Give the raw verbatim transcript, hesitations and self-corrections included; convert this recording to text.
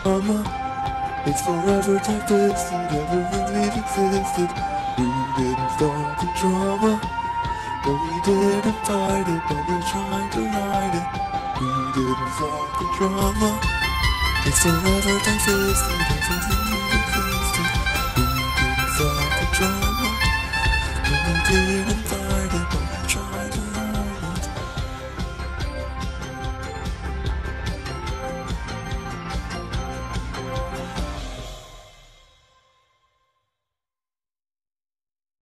It's forever type-listed, ever since we've existed. We didn't start the drama, no we didn't fight it, but we're trying to hide it. We didn't start the drama. It's forever type-listed, ever